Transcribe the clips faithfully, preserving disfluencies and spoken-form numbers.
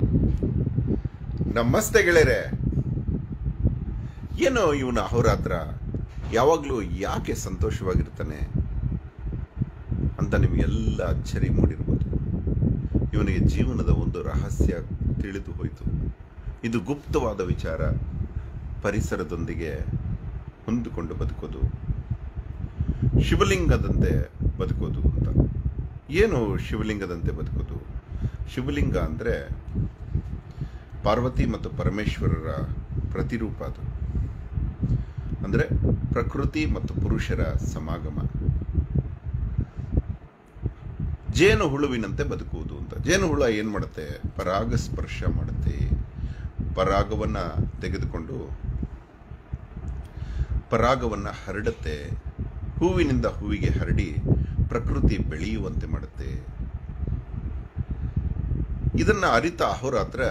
ನಮಸ್ತೆ ಗೆಳೆಯರೆ. ಏನೋ ಇವನ ಅಹೋರಾತ್ರ ಯಾವಾಗ್ಲೂ ಯಾಕೆ ಸಂತೋಷವಾಗಿರ್ತಾನೆ ಅಂತ ನಿಮಗೆಲ್ಲ ಅಚ್ಚರಿ ಮೂಡಿರ್ಬೋದು. ಇವನಿಗೆ ಜೀವನದ ಒಂದು ರಹಸ್ಯ ತಿಳಿದು ಹೋಯಿತು. ಇದು ಗುಪ್ತವಾದ ವಿಚಾರ. ಪರಿಸರದೊಂದಿಗೆ ಹೊಂದಿಕೊಂಡು ಬದುಕೋದು, ಶಿವಲಿಂಗದಂತೆ ಬದುಕೋದು ಅಂತ. ಏನು ಶಿವಲಿಂಗದಂತೆ ಬದುಕೋದು? ಶಿವಲಿಂಗ ಅಂದರೆ ಪಾರ್ವತಿ ಮತ್ತು ಪರಮೇಶ್ವರರ ಪ್ರತಿರೂಪ. ಅದು ಅಂದರೆ ಪ್ರಕೃತಿ ಮತ್ತು ಪುರುಷರ ಸಮಾಗಮ. ಜೇನು ಹುಳುವಿನಂತೆ ಬದುಕುವುದು ಅಂತ. ಜೇನು ಹುಳ ಏನು ಮಾಡುತ್ತೆ? ಪರಾಗ ಸ್ಪರ್ಶ ಮಾಡುತ್ತೆ. ಪರಾಗವನ್ನ ತೆಗೆದುಕೊಂಡು ಪರಾಗವನ್ನ ಹರಡುತ್ತೆ. ಹೂವಿನಿಂದ ಹೂವಿಗೆ ಹರಡಿ ಪ್ರಕೃತಿ ಬೆಳೆಯುವಂತೆ ಮಾಡುತ್ತೆ. ಇದನ್ನ ಅರಿತ ಅಹೋರಾತ್ರ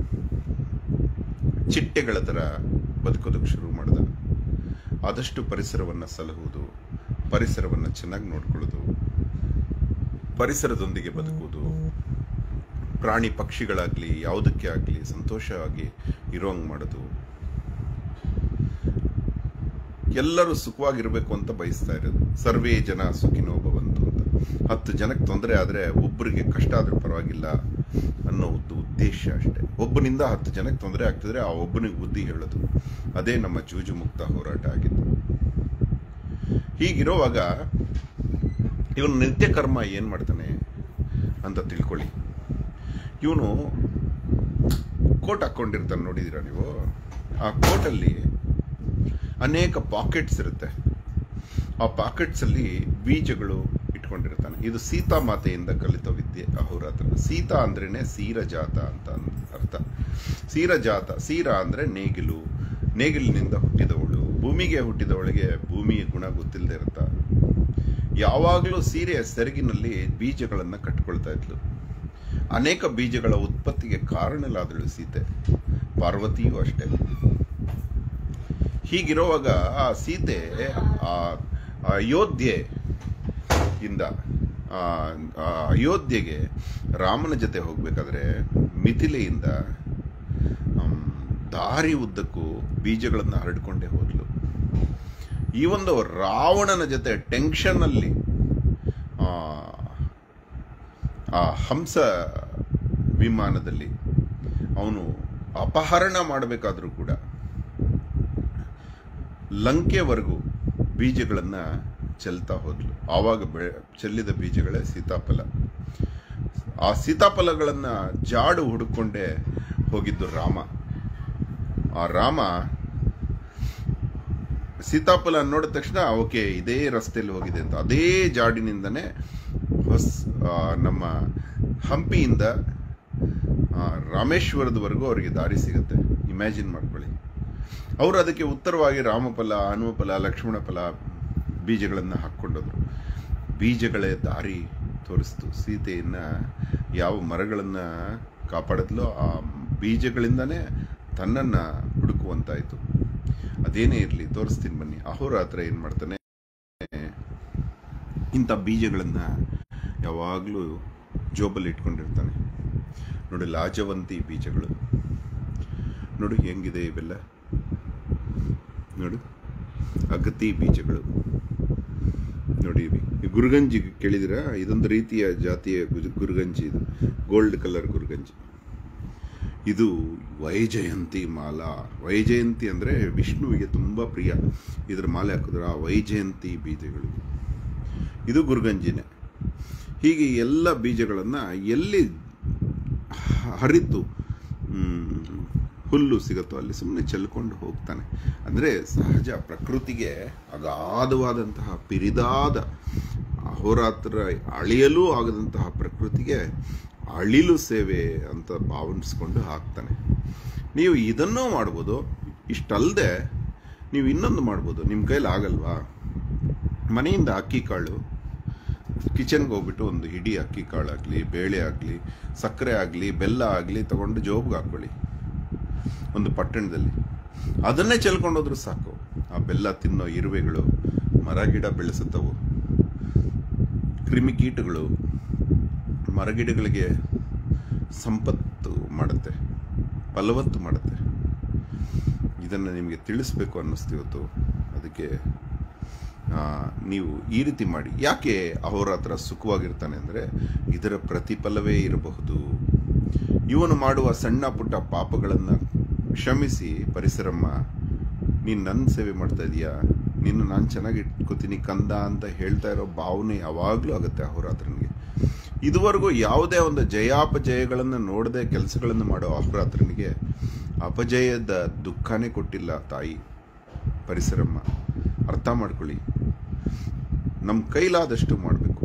ಚಿಟ್ಟೆಗಳ ಥರ ಬದುಕೋದಕ್ಕೆ ಶುರು ಮಾಡಿದ. ಆದಷ್ಟು ಪರಿಸರವನ್ನು ಸಲಹುವುದು, ಪರಿಸರವನ್ನು ಚೆನ್ನಾಗಿ ನೋಡ್ಕೊಳ್ಳೋದು, ಪರಿಸರದೊಂದಿಗೆ ಬದುಕುವುದು, ಪ್ರಾಣಿ ಪಕ್ಷಿಗಳಾಗಲಿ ಯಾವುದಕ್ಕೆ ಆಗಲಿ ಸಂತೋಷವಾಗಿ ಇರೋಂಗೆ ಮಾಡೋದು. ಎಲ್ಲರೂ ಸುಖವಾಗಿರಬೇಕು ಅಂತ ಬಯಸ್ತಾ ಇರೋದು. ಸರ್ವೇ ಜನ ಸುಖಿನೋ ಭವಂತು ಅಂತ. ಹತ್ತು ಜನಕ್ಕೆ ತೊಂದರೆ ಆದರೆ ಒಬ್ಬರಿಗೆ ಕಷ್ಟ ಆದರೂ ಪರವಾಗಿಲ್ಲ ಅನ್ನೋ ಒಂದು ಉದ್ದೇಶ ಅಷ್ಟೇ. ಒಬ್ಬನಿಂದ ಹತ್ತು ಜನಕ್ಕೆ ತೊಂದರೆ ಆಗ್ತಿದ್ರೆ ಆ ಒಬ್ಬನಿಗೆ ಬುದ್ಧಿ ಹೇಳೋದು. ಅದೇ ನಮ್ಮ ಜೂಜು ಮುಕ್ತ ಹೋರಾಟ ಆಗಿತ್ತು. ಹೀಗಿರುವಾಗ ಇವನು ನಿತ್ಯ ಕರ್ಮ ಏನ್ ಮಾಡ್ತಾನೆ ಅಂತ ತಿಳ್ಕೊಳ್ಳಿ. ಇವನು ಕೋಟ್ ಹಾಕೊಂಡಿರ್ತಾನೆ, ನೋಡಿದೀರ ನೀವು? ಆ ಕೋಟಲ್ಲಿ ಅನೇಕ ಪಾಕೆಟ್ಸ್ ಇರುತ್ತೆ. ಆ ಪಾಕೆಟ್ಸ್ ಅಲ್ಲಿ ಬೀಜಗಳು ಇಟ್ಕೊಂಡಿರ್ತಾನೆ. ಇದು ಸೀತಾ ಮಾತೆಯಿಂದ ಕಲಿತ ವಿದ್ಯೆ ಅಹೋರಾತ್ರ. ಸೀತಾ ಅಂದ್ರೇನೆ ಸೀರಜಾತ ಅಂತ ಅರ್ಥ. ಸೀರಜಾತ, ಸೀರ ಅಂದ್ರೆ ನೇಗಿಲು, ನೇಗಿಲಿನಿಂದ ಹುಟ್ಟಿದವಳು. ಭೂಮಿಗೆ ಹುಟ್ಟಿದವಳಿಗೆ ಭೂಮಿಯ ಗುಣ ಗೊತ್ತಿಲ್ಲದೆ ಇರುತ್ತ. ಯಾವಾಗಲೂ ಸೀರೆಯ ಸೆರಗಿನಲ್ಲಿ ಬೀಜಗಳನ್ನ ಕಟ್ಕೊಳ್ತಾ ಇದ್ಲು. ಅನೇಕ ಬೀಜಗಳ ಉತ್ಪತ್ತಿಗೆ ಕಾರಣಲಾದಳು ಸೀತೆ. ಪಾರ್ವತಿಯೂ ಅಷ್ಟೇ. ಹೀಗಿರುವಾಗ ಆ ಸೀತೆ ಆ ಅಯೋಧ್ಯೆ ಇಂದ ಅಯೋಧ್ಯೆಗೆ ರಾಮನ ಜೊತೆ ಹೋಗ್ಬೇಕಾದ್ರೆ ಮಿಥಿಲೆಯಿಂದ ದಾರಿ ಉದ್ದಕ್ಕೂ ಬೀಜಗಳನ್ನ ಹರಡ್ಕೊಂಡೇ ಹೋದ್ಲು. ಈ ಒಂದು ರಾವಣನ ಜೊತೆ ಟೆನ್ಷನ್ ಅಲ್ಲಿ ಆ ಹಂಸ ವಿಮಾನದಲ್ಲಿ ಅವನು ಅಪಹರಣ ಮಾಡಬೇಕಾದ್ರೂ ಕೂಡ ಲಂಕೆವರೆಗೂ ಬೀಜಗಳನ್ನ ಚೆಲ್ತಾ ಹೋದ್ಲು. ಆವಾಗ ಬೆ ಚೆಲ್ಲಿದ ಬೀಜಗಳೇ ಸೀತಾಫಲ. ಆ ಸೀತಾಫಲಗಳನ್ನ ಜಾಡು ಹುಡುಕೊಂಡೇ ಹೋಗಿದ್ದು ರಾಮ. ಆ ರಾಮ ಸೀತಾಫಲ ನೋಡಿದ ತಕ್ಷಣ ಓಕೆ ಇದೇ ರಸ್ತೆಯಲ್ಲಿ ಹೋಗಿದೆ ಅಂತ ಅದೇ ಜಾಡಿನಿಂದನೇ ಹೊಸ ನಮ್ಮ ಹಂಪಿಯಿಂದ ರಾಮೇಶ್ವರದವರೆಗೂ ಅವರಿಗೆ ದಾರಿ ಸಿಗುತ್ತೆ. ಇಮ್ಯಾಜಿನ್ ಮಾಡ್ಕೊಳ್ಳಿ. ಅವರು ಅದಕ್ಕೆ ಉತ್ತರವಾಗಿ ರಾಮಫಲ, ಹನುಮಫಲ, ಲಕ್ಷ್ಮಣ ಫಲ ಬೀಜಗಳನ್ನು ಹಾಕ್ಕೊಂಡೋದ್ರು. ಬೀಜಗಳೇ ದಾರಿ ತೋರಿಸ್ತು. ಸೀತೆಯನ್ನ ಯಾವ ಮರಗಳನ್ನ ಕಾಪಾಡಿದ್ಲೋ ಆ ಬೀಜಗಳಿಂದಾನೇ ತನ್ನನ್ನ ಹುಡುಕುವಂತಾಯ್ತು. ಅದೇನೇ ಇರಲಿ ತೋರಿಸ್ತೀನಿ ಬನ್ನಿ. ಅಹೋರಾತ್ರ ಏನ್ ಮಾಡ್ತಾನೆ, ಇಂಥ ಬೀಜಗಳನ್ನ ಯಾವಾಗಲೂ ಜೋಬಲ್ಲಿ ಇಟ್ಕೊಂಡಿರ್ತಾನೆ. ನೋಡಿ, ಲಾಜವಂತಿ ಬೀಜಗಳು ನೋಡಿ ಹೆಂಗಿದೆ ಇವೆಲ್ಲ. ನೋಡು, ಅಗತಿ ಬೀಜಗಳು ನೋಡಿ. ಗುರುಗಂಜಿ ಕೇಳಿದಿರ? ಇದೊಂದು ರೀತಿಯ ಜಾತಿಯ ಗುರುಗಂಜಿ. ಇದು ಗೋಲ್ಡ್ ಕಲರ್ ಗುರುಗಂಜಿ. ಇದು ವೈಜಯಂತಿ ಮಾಲಾ. ವೈಜಯಂತಿ ಅಂದ್ರೆ ವಿಷ್ಣುವಿಗೆ ತುಂಬಾ ಪ್ರಿಯ. ಇದ್ರ ಮಾಲೆ ಹಾಕಿದ್ರೆ ಆ ವೈಜಯಂತಿ ಬೀಜಗಳು. ಇದು ಗುರುಗಂಜಿನೇ. ಹೀಗೆ ಎಲ್ಲ ಬೀಜಗಳನ್ನ ಎಲ್ಲಿ ಹರಿತು ಹುಲ್ಲು ಸಿಗುತ್ತೋ ಅಲ್ಲಿ ಸುಮ್ಮನೆ ಚೆಲ್ಕೊಂಡು ಹೋಗ್ತಾನೆ. ಅಂದರೆ ಸಹಜ ಪ್ರಕೃತಿಗೆ ಅಗಾಧವಾದಂತಹ ಪಿರಿದಾದ ಅಹೋರಾತ್ರ ಅಳಿಯಲೂ ಆಗದಂತಹ ಪ್ರಕೃತಿಗೆ ಅಳಿಲು ಸೇವೆ ಅಂತ ಭಾವಿಸ್ಕೊಂಡು ಹಾಕ್ತಾನೆ. ನೀವು ಇದನ್ನೂ ಮಾಡ್ಬೋದು. ಇಷ್ಟಲ್ಲದೆ ನೀವು ಇನ್ನೊಂದು ಮಾಡ್ಬೋದು. ನಿಮ್ಮ ಕೈಲಿ ಆಗಲ್ವಾ? ಮನೆಯಿಂದ ಅಕ್ಕಿ ಕಾಳು ಕಿಚನ್ಗೆ ಹೋಗ್ಬಿಟ್ಟು ಒಂದು ಹಿಡಿ ಅಕ್ಕಿ ಕಾಳಾಗಲಿ, ಬೇಳೆ ಆಗಲಿ, ಸಕ್ಕರೆ ಆಗಲಿ, ಬೆಲ್ಲ ಆಗಲಿ ತಗೊಂಡು ಜೋಬ್ಗೆ ಹಾಕ್ಕೊಳ್ಳಿ ಒಂದು ಪಟ್ಟಣದಲ್ಲಿ. ಅದನ್ನೇ ಚೆಲ್ಕೊಂಡೋದ್ರು ಸಾಕು. ಆ ಬೆಲ್ಲ ತಿನ್ನೋ ಇರುವೆಗಳು, ಮರ ಗಿಡ ಬೆಳೆಸುತ್ತವು, ಕ್ರಿಮಿಕೀಟಗಳು ಮರಗಿಡಗಳಿಗೆ ಸಂಪತ್ತು ಮಾಡುತ್ತೆ, ಫಲವತ್ತು ಮಾಡುತ್ತೆ. ಇದನ್ನು ನಿಮಗೆ ತಿಳಿಸ್ಬೇಕು ಅನ್ನಿಸ್ತು ಇವತ್ತು. ಅದಕ್ಕೆ ನೀವು ಈ ರೀತಿ ಮಾಡಿ. ಯಾಕೆ ಅಹೋರಾತ್ರ ಸುಖವಾಗಿರ್ತಾನೆ ಅಂದರೆ ಇದರ ಪ್ರತಿಫಲವೇ ಇರಬಹುದು. ಇವನು ಮಾಡುವ ಸಣ್ಣ ಪುಟ್ಟ ಪಾಪಗಳನ್ನು ಕ್ಷಮಿಸಿ, ಪರಿಸರಮ್ಮ ನೀನು ನನ್ನ ಸೇವೆ ಮಾಡ್ತಾ ಇದೀಯಾ, ನಿನ್ನ ನಾನು ಚೆನ್ನಾಗಿ ಇಟ್ಕೋತೀನಿ ಕಂದ ಅಂತ ಹೇಳ್ತಾ ಇರೋ ಭಾವನೆ ಯಾವಾಗಲೂ ಆಗುತ್ತೆ ಅಹೋರಾತ್ರನಿಗೆ. ಇದುವರೆಗೂ ಯಾವುದೇ ಒಂದು ಜಯಾಪಜಯಗಳನ್ನು ನೋಡದೆ ಕೆಲಸಗಳನ್ನು ಮಾಡೋ ಅಹೋರಾತ್ರನಿಗೆ ಅಪಜಯದ ದುಃಖನೇ ಕೊಟ್ಟಿಲ್ಲ ತಾಯಿ ಪರಿಸರಮ್ಮ. ಅರ್ಥ ಮಾಡ್ಕೊಳ್ಳಿ. ನಮ್ಮ ಕೈಲಾದಷ್ಟು ಮಾಡಬೇಕು.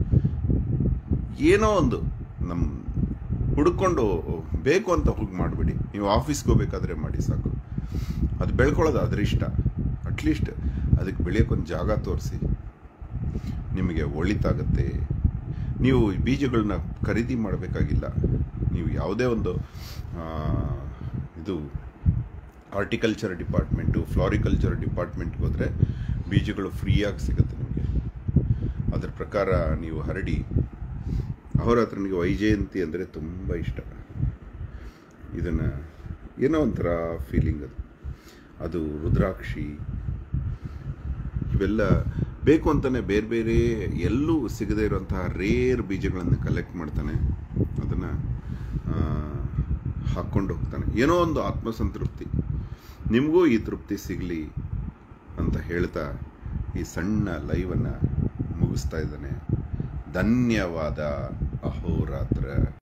ಏನೋ ಒಂದು ನಮ್ಮ ಹುಡ್ಕೊಂಡು ಬೇಕು ಅಂತ ಹೋಗಿ ಮಾಡಿಬಿಡಿ. ನೀವು ಆಫೀಸ್ಗೆ ಹೋಗ್ಬೇಕಾದ್ರೆ ಮಾಡಿ ಸಾಕು. ಅದು ಬೆಳ್ಕೊಳ್ಳೋದು ಅದರಿಷ್ಟ. ಅಟ್ಲೀಸ್ಟ್ ಅದಕ್ಕೆ ಬೆಳೆಯೋಕ್ಕೊಂದು ಜಾಗ ತೋರಿಸಿ, ನಿಮಗೆ ಒಳಿತಾಗತ್ತೆ. ನೀವು ಬೀಜಗಳನ್ನ ಖರೀದಿ ಮಾಡಬೇಕಾಗಿಲ್ಲ. ನೀವು ಯಾವುದೇ ಒಂದು ಇದು ಹಾರ್ಟಿಕಲ್ಚರ್ ಡಿಪಾರ್ಟ್ಮೆಂಟು, ಫ್ಲಾರಿಕಲ್ಚರ್ ಡಿಪಾರ್ಟ್ಮೆಂಟ್ಗೆ ಹೋದರೆ ಬೀಜಗಳು ಫ್ರೀಯಾಗಿ ಸಿಗುತ್ತೆ ನಿಮಗೆ. ಅದರ ಪ್ರಕಾರ ನೀವು ಹರಡಿ. ಅಹೋರಾತ್ರನಿಗೆ ವೈಜಯಂತಿ ಅಂದರೆ ತುಂಬ ಇಷ್ಟ. ಇದನ್ನು ಏನೋ ಒಂಥರ ಫೀಲಿಂಗ್ ಅದು. ಅದು ರುದ್ರಾಕ್ಷಿ ಇವೆಲ್ಲ ಬೇಕು ಅಂತಲೇ ಬೇರೆ ಬೇರೆ ಎಲ್ಲೂ ಸಿಗದೇ ಇರುವಂತಹ ರೇರ್ ಬೀಜಗಳನ್ನು ಕಲೆಕ್ಟ್ ಮಾಡ್ತಾನೆ. ಅದನ್ನು ಹಾಕ್ಕೊಂಡು ಹೋಗ್ತಾನೆ. ಏನೋ ಒಂದು ಆತ್ಮಸಂತೃಪ್ತಿ. ನಿಮಗೂ ಈ ತೃಪ್ತಿ ಸಿಗಲಿ ಅಂತ ಹೇಳ್ತಾ ಈ ಸಣ್ಣ ಲೈವನ್ನು ಮುಗಿಸ್ತಾ ಇದ್ದಾನೆ. ಧನ್ಯವಾದ. ಅಹೋರಾತ್ರ.